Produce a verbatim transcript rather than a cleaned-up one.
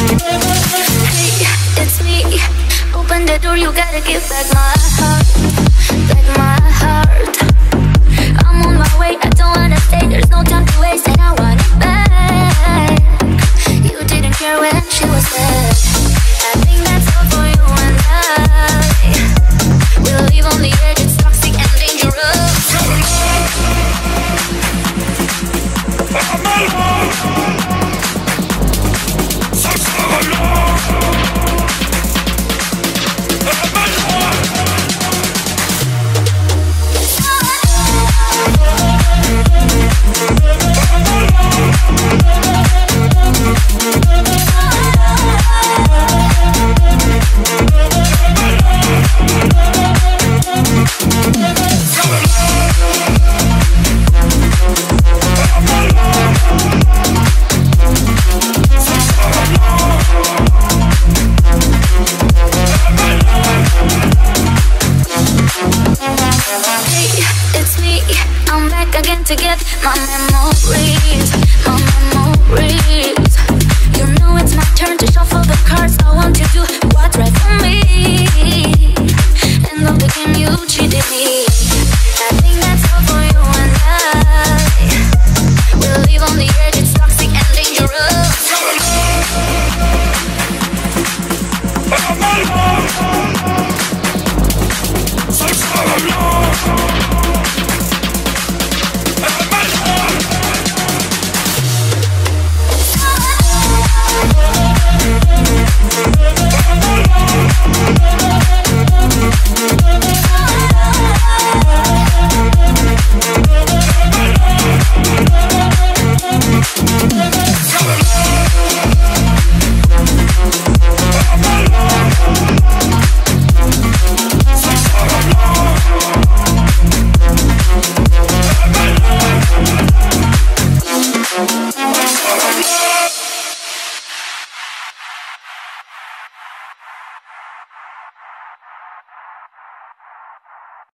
Hey, it's me. Open the door, you gotta give back my heart, back my heart. I'm on my way, I don't wanna stay. There's no time to waste, and I want it back. You didn't care when she was there. I think that's all for you and I. We'll leave on the edge, it's toxic and dangerous. To get my memories, my memories. You know it's my turn to shuffle the cards. I want to do what's right for me. End of the game, you cheated me. I think that's all for you and I. We'll leave on the edge, it's toxic and dangerous. We'll be right back.